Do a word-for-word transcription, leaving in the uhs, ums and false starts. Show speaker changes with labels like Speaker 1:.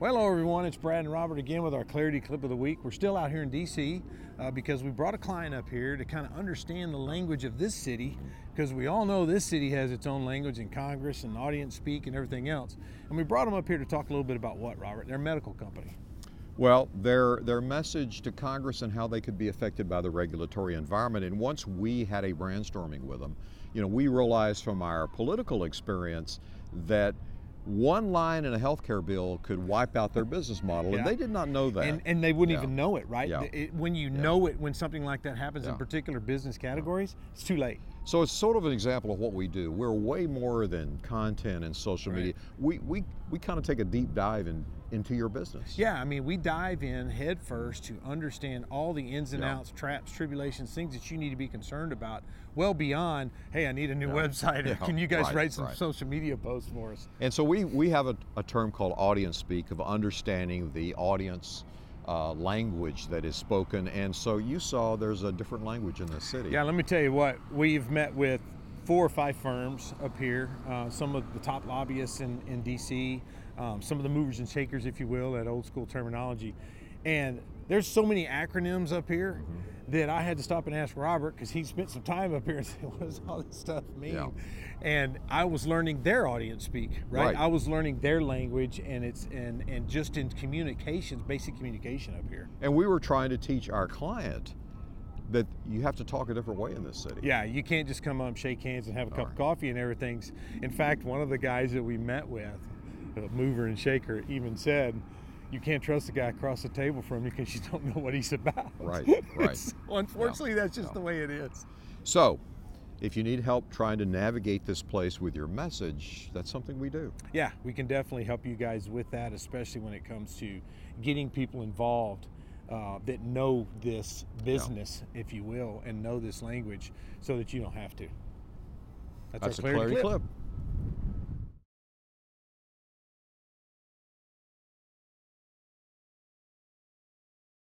Speaker 1: Well, hello everyone, it's Brad and Robert again with our Clarity Clip of the Week. We're still out here in D C uh, because we brought a client up here to kind of understand the language of this city, because we all know this city has its own language in Congress and audience speak and everything else. And we brought them up here to talk a little bit about what, Robert? They're a medical company.
Speaker 2: Well, their their message to Congress and how they could be affected by the regulatory environment. And once we had a brainstorming with them, you know, we realized from our political experience that one line in a healthcare bill could wipe out their business model,
Speaker 1: Yeah.
Speaker 2: and they did not know that.
Speaker 1: And, and they wouldn't
Speaker 2: Yeah.
Speaker 1: even know it, right?
Speaker 2: Yeah.
Speaker 1: It, when you
Speaker 2: Yeah.
Speaker 1: know it, when something like that happens
Speaker 2: Yeah.
Speaker 1: in particular business categories, it's too late.
Speaker 2: So it's sort of an example of what we do. We're way more than content and social
Speaker 1: Right.
Speaker 2: media. We we, we kind of take a deep dive in, into your business.
Speaker 1: Yeah, I mean, we dive in head first to understand all the ins and
Speaker 2: Yeah.
Speaker 1: outs, traps, tribulations, things that you need to be concerned about, well beyond, hey, I need a new
Speaker 2: Yeah.
Speaker 1: website.
Speaker 2: Yeah.
Speaker 1: Can you guys
Speaker 2: Right,
Speaker 1: write some
Speaker 2: right.
Speaker 1: social media posts for us?
Speaker 2: And so we, we have a, a term called audience speak, of understanding the audience uh, language that is spoken. And so you saw there's a different language in this city.
Speaker 1: Yeah, let me tell you what, we've met with four or five firms up here, uh, some of the top lobbyists in, in D C, um, some of the movers and shakers, if you will, that old school terminology. And there's so many acronyms up here mm-hmm. that I had to stop and ask Robert, because he spent some time up here and said, what does all this stuff mean?
Speaker 2: Yeah.
Speaker 1: And I was learning their audience speak, right?
Speaker 2: Right.
Speaker 1: I was learning their language, and it's and, and just in communications, basic communication up here.
Speaker 2: And we were trying to teach our client that you have to talk a different way in this city.
Speaker 1: Yeah, you can't just come up, shake hands, and have a cup
Speaker 2: All
Speaker 1: of
Speaker 2: right.
Speaker 1: coffee and everything's. In fact, one of the guys that we met with, a mover and shaker, even said, you can't trust the guy across the table from you because you don't know what he's about.
Speaker 2: Right, right.
Speaker 1: So, unfortunately,
Speaker 2: Yeah.
Speaker 1: that's just
Speaker 2: Yeah.
Speaker 1: the way it is.
Speaker 2: So, if you need help trying to navigate this place with your message, that's something we do.
Speaker 1: Yeah, we can definitely help you guys with that, especially when it comes to getting people involved uh, that know this business, yeah. if you will, and know this language so that you don't have to. That's,
Speaker 2: That's
Speaker 1: our
Speaker 2: a
Speaker 1: Clarity
Speaker 2: Clarity
Speaker 1: Clip.
Speaker 2: Clip.